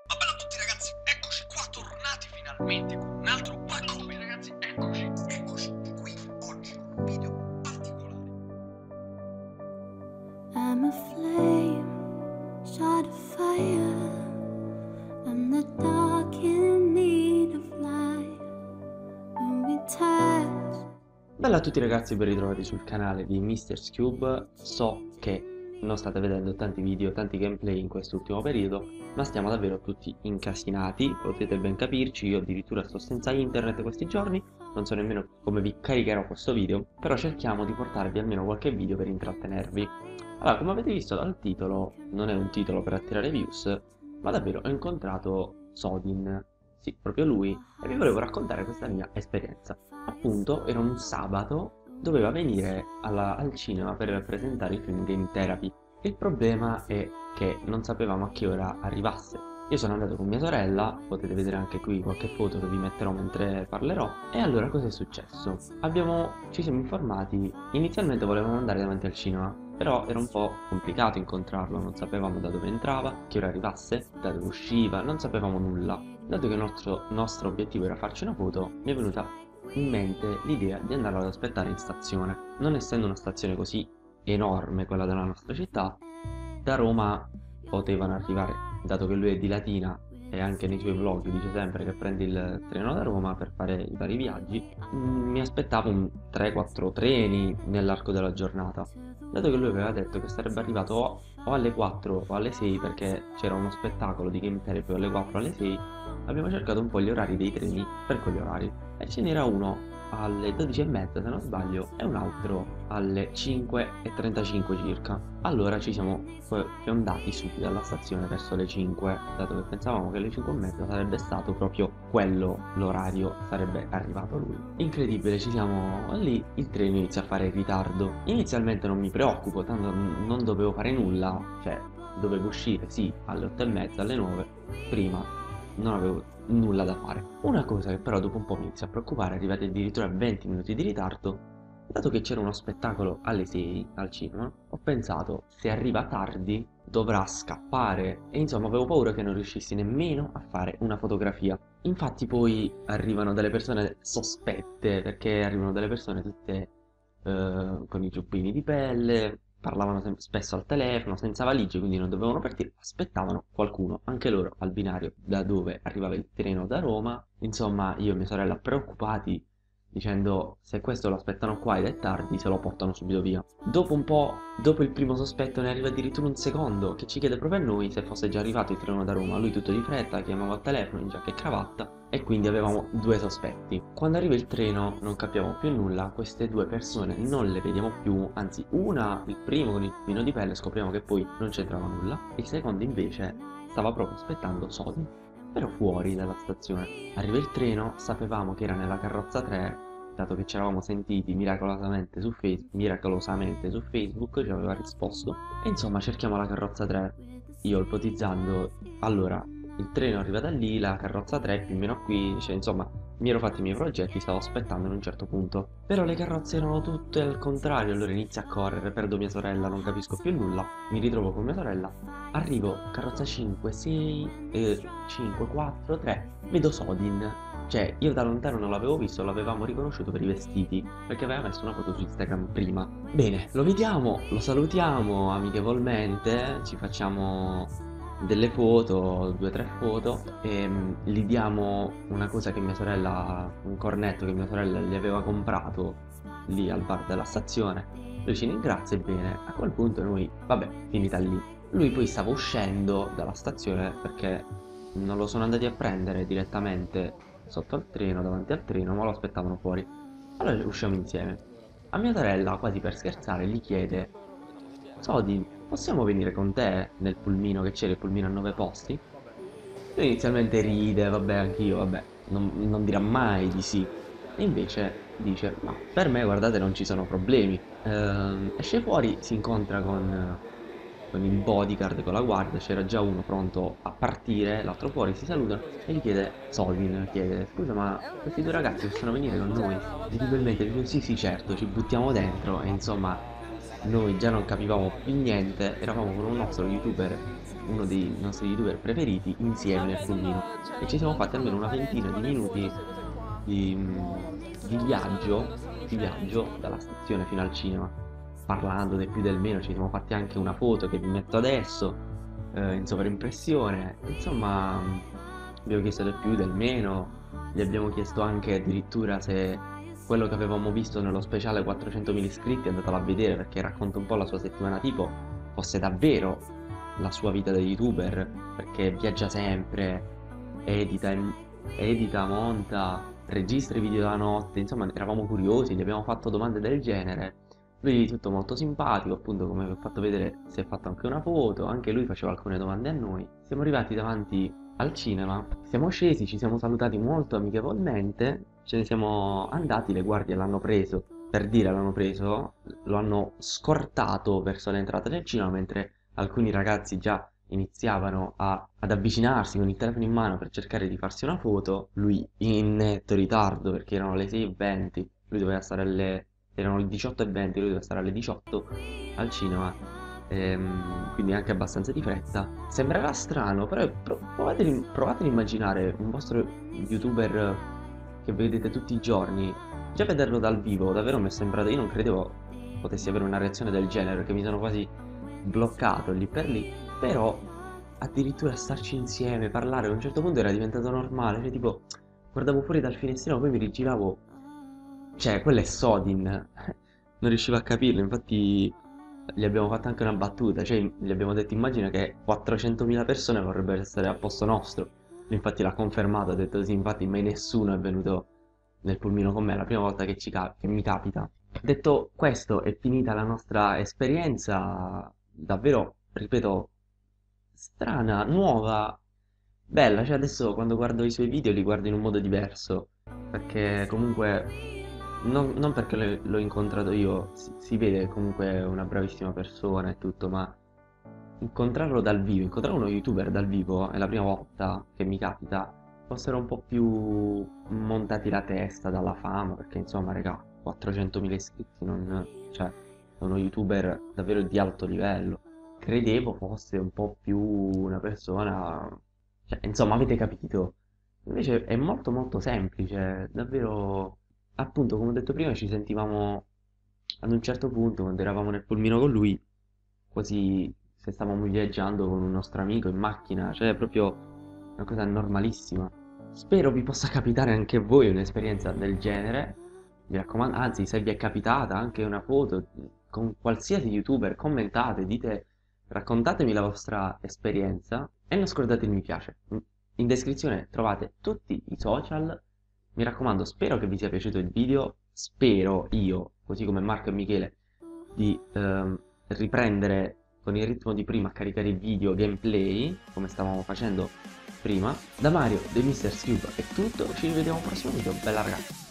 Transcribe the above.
Ma bella a tutti ragazzi, eccoci qua tornati finalmente con un altro pacco. Ragazzi, eccoci qui oggi con un video particolare. I'm a flame, shot of fire. I'm the dark in need of light. When we touch. Bella a tutti ragazzi, ben ritrovati sul canale di Mr. Cube. So che non state vedendo tanti video, tanti gameplay in quest'ultimo periodo, ma stiamo davvero tutti incasinati, potete ben capirci. Io addirittura sto senza internet questi giorni, non so nemmeno come vi caricherò questo video, però cerchiamo di portarvi almeno qualche video per intrattenervi. Allora, come avete visto dal titolo, non è un titolo per attirare views, ma davvero ho incontrato Sodin, sì, proprio lui, e vi volevo raccontare questa mia esperienza. Appunto, era un sabato, doveva venire al cinema per presentare il film Game Therapy. Il problema è che non sapevamo a che ora arrivasse. Io sono andato con mia sorella, potete vedere anche qui qualche foto che vi metterò mentre parlerò. E allora cosa è successo? Ci siamo informati, inizialmente volevamo andare davanti al cinema, però era un po' complicato incontrarlo, non sapevamo da dove entrava, a che ora arrivasse, da dove usciva, non sapevamo nulla. Dato che il nostro obiettivo era farci una foto, mi è venuta in mente l'idea di andarlo ad aspettare in stazione. Non essendo una stazione così enorme quella della nostra città, da Roma potevano arrivare, dato che lui è di Latina e anche nei suoi vlog dice sempre che prende il treno da Roma per fare i vari viaggi, mi aspettavo un 3-4 treni nell'arco della giornata. Dato che lui aveva detto che sarebbe arrivato o alle 4 o alle 6 perché c'era uno spettacolo di Game Therapy alle 4 o alle 6, abbiamo cercato un po' gli orari dei treni per quegli orari e ce n'era uno alle 12:30 se non sbaglio e un altro alle 5:35 circa. Allora ci siamo fiondati subito alla stazione verso le 5, dato che pensavamo che alle 5:30 sarebbe stato proprio quello l'orario, sarebbe arrivato lui. Incredibile, ci siamo lì, il treno inizia a fare ritardo. Inizialmente non mi preoccupo, tanto non dovevo fare nulla, cioè dovevo uscire sì alle 8:30, alle 9, prima non avevo nulla da fare. Una cosa che però dopo un po' mi inizia a preoccupare, arrivati addirittura a 20 minuti di ritardo, dato che c'era uno spettacolo alle 6 al cinema, ho pensato se arriva tardi dovrà scappare e insomma avevo paura che non riuscissi nemmeno a fare una fotografia. Infatti poi arrivano delle persone sospette, perché arrivano delle persone tutte con i giubbini di pelle, parlavano spesso al telefono, senza valigie, quindi non dovevano partire, aspettavano qualcuno, anche loro, al binario da dove arrivava il treno da Roma. Insomma, io e mia sorella preoccupati, dicendo se questo lo aspettano qua ed è tardi, se lo portano subito via. Dopo un po', dopo il primo sospetto, ne arriva addirittura un secondo che ci chiede proprio a noi se fosse già arrivato il treno da Roma. Lui tutto di fretta, chiamava al telefono in giacca e cravatta e quindi avevamo due sospetti. Quando arriva il treno non capiamo più nulla, queste due persone non le vediamo più, anzi una, il primo con il pino di pelle, scopriamo che poi non c'entrava nulla, il secondo invece stava proprio aspettando Sodi, però fuori dalla stazione. Arriva il treno, sapevamo che era nella carrozza 3, dato che ci eravamo sentiti miracolosamente su Facebook, ci aveva risposto, e insomma cerchiamo la carrozza 3, io ipotizzando, allora il treno arriva da lì, la carrozza 3 più o meno qui, cioè insomma mi ero fatti i miei progetti, stavo aspettando in un certo punto. Però le carrozze erano tutte al contrario, allora inizio a correre, perdo mia sorella, non capisco più nulla, mi ritrovo con mia sorella, arrivo, carrozza 5, 6, 5, 4, 3, vedo Sodin. Cioè, io da lontano non l'avevo visto, l'avevamo riconosciuto per i vestiti, perché aveva messo una foto su Instagram prima. Bene, lo vediamo, lo salutiamo amichevolmente, ci facciamo delle foto, 2 o 3 foto e gli diamo una cosa che mia sorella, un cornetto che mia sorella gli aveva comprato lì al bar della stazione. Lui ci ringrazia e bene, a quel punto noi, vabbè, finita lì. Lui poi stava uscendo dalla stazione perché non lo sono andati a prendere direttamente sotto al treno, davanti al treno, ma lo aspettavano fuori. Allora usciamo insieme. A mia sorella, quasi per scherzare, gli chiede: Sodi, possiamo venire con te nel pulmino che c'era, il pulmino a 9 posti? Lui inizialmente ride, vabbè, anch'io, vabbè, non dirà mai di sì. E invece dice, ma per me, guardate, non ci sono problemi. Esce fuori, si incontra con il bodyguard, con la guardia, c'era già uno pronto a partire, l'altro fuori, si salutano e gli chiede, Solvin chiede, scusa ma questi due ragazzi possono venire con noi? Visibilmente dice, sì sì certo, ci buttiamo dentro e insomma noi già non capivamo più niente, eravamo con un nostro youtuber uno dei nostri youtuber preferiti, insieme nel pulmino. E ci siamo fatti almeno una ventina di minuti di viaggio dalla stazione fino al cinema, parlando del più del meno. Ci siamo fatti anche una foto che vi metto adesso, in sovraimpressione. Insomma, abbiamo chiesto del più del meno, gli abbiamo chiesto anche addirittura se quello che avevamo visto nello speciale 400.000 iscritti, andatelo a vedere perché racconta un po' la sua settimana tipo, fosse davvero la sua vita da youtuber, perché viaggia sempre, edita, monta, registra i video la notte. Insomma, eravamo curiosi, gli abbiamo fatto domande del genere. Lui tutto molto simpatico, appunto, come vi ho fatto vedere, si è fatto anche una foto, anche lui faceva alcune domande a noi. Siamo arrivati davanti al cinema, siamo scesi, ci siamo salutati molto amichevolmente, ce ne siamo andati, le guardie l'hanno preso, per dire l'hanno preso, lo hanno scortato verso l'entrata del cinema, mentre alcuni ragazzi già iniziavano ad avvicinarsi con il telefono in mano per cercare di farsi una foto. Lui in netto ritardo, perché erano le 6:20, lui doveva stare erano le 18:20, lui doveva stare alle 18 al cinema, quindi anche abbastanza di fretta. Sembrerà strano, però provate ad immaginare un vostro youtuber che vedete tutti i giorni. Già vederlo dal vivo davvero mi è sembrato, io non credevo potessi avere una reazione del genere, perché mi sono quasi bloccato lì per lì. Però addirittura starci insieme, parlare, a un certo punto era diventato normale, cioè tipo guardavo fuori dal finestrino, poi mi rigiravo, cioè quello è Sodin. Non riuscivo a capirlo, infatti gli abbiamo fatto anche una battuta, cioè gli abbiamo detto immagina che 400.000 persone vorrebbero essere a posto nostro. Infatti l'ha confermato, ha detto sì, infatti mai nessuno è venuto nel pulmino con me, è la prima volta che mi capita. Detto questo, è finita la nostra esperienza, davvero, ripeto, strana, nuova, bella. Cioè adesso quando guardo i suoi video li guardo in un modo diverso, perché comunque non perché l'ho incontrato io, si vede comunque una bravissima persona e tutto, ma incontrarlo dal vivo, incontrare uno youtuber dal vivo è la prima volta che mi capita. Fossero un po' più montati la testa dalla fama, perché insomma, raga, 400.000 iscritti, non, cioè, è uno youtuber davvero di alto livello. Credevo fosse un po' più una persona, cioè, insomma, avete capito. Invece è molto molto semplice, davvero, appunto, come ho detto prima, ci sentivamo ad un certo punto, quando eravamo nel pulmino con lui, quasi se stavamo viaggiando con un nostro amico in macchina, cioè è proprio una cosa normalissima. Spero vi possa capitare anche a voi un'esperienza del genere. Mi raccomando, anzi, se vi è capitata anche una foto con qualsiasi youtuber, commentate, dite, raccontatemi la vostra esperienza e non scordate il mi piace. In descrizione trovate tutti i social. Mi raccomando, spero che vi sia piaciuto il video, spero io, così come Marco e Michele, di riprendere con il ritmo di prima a caricare i video gameplay, come stavamo facendo prima. Da Mario, The Mr. Cube è tutto, ci rivediamo al prossimo video, bella ragazzi!